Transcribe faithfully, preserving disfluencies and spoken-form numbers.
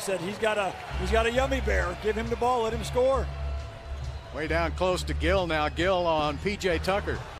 said he's got a he's got a yummy bear. Give him the ball, let him score. Way down close to Gill now. Gill on P J Tucker.